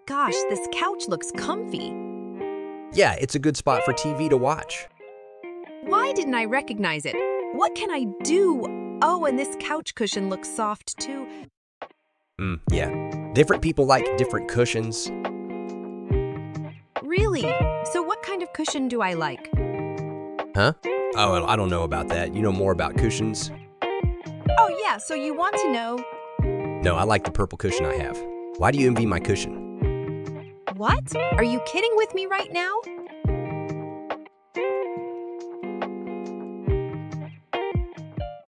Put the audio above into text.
Gosh, this couch looks comfy. Yeah, it's a good spot for TV to watch. Why didn't I recognize it? What can I do? Oh, and this couch cushion looks soft too. Yeah. Different people like different cushions. Really? So what kind of cushion do I like? Huh? Oh, I don't know about that. You know more about cushions? Oh yeah, so you want to know? No, I like the purple cushion I have. Why do you envy my cushion? What? Are you kidding with me right now?